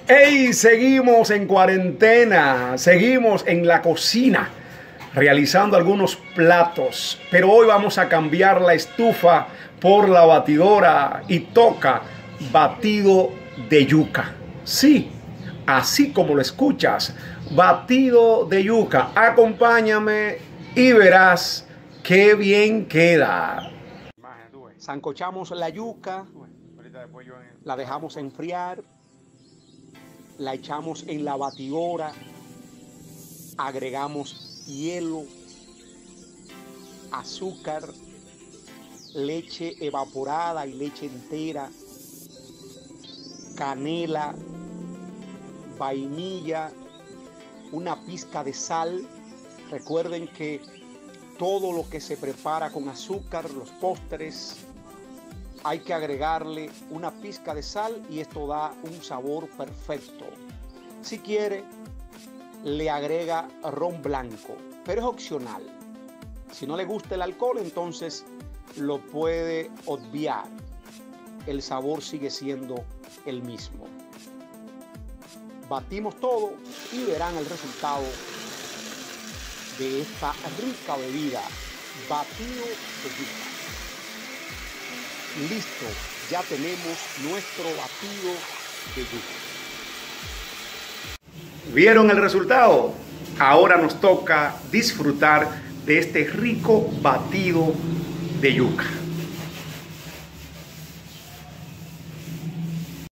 ¡Hey! Seguimos en cuarentena, seguimos en la cocina realizando algunos platos, pero hoy vamos a cambiar la estufa por la batidora y toca batido de yuca. Sí, así como lo escuchas, batido de yuca. Acompáñame y verás qué bien queda. Sancochamos la yuca, la dejamos enfriar, la echamos en la batidora, agregamos hielo, azúcar, leche evaporada y leche entera, canela, vainilla, una pizca de sal. Recuerden que todo lo que se prepara con azúcar, los postres, hay que agregarle una pizca de sal y esto da un sabor perfecto. Si quiere, le agrega ron blanco, pero es opcional. Si no le gusta el alcohol, entonces lo puede obviar. El sabor sigue siendo el mismo. Batimos todo y verán el resultado de esta rica bebida, batido de yuca. Listo, ya tenemos nuestro batido de yuca. ¿Vieron el resultado? Ahora nos toca disfrutar de este rico batido de yuca.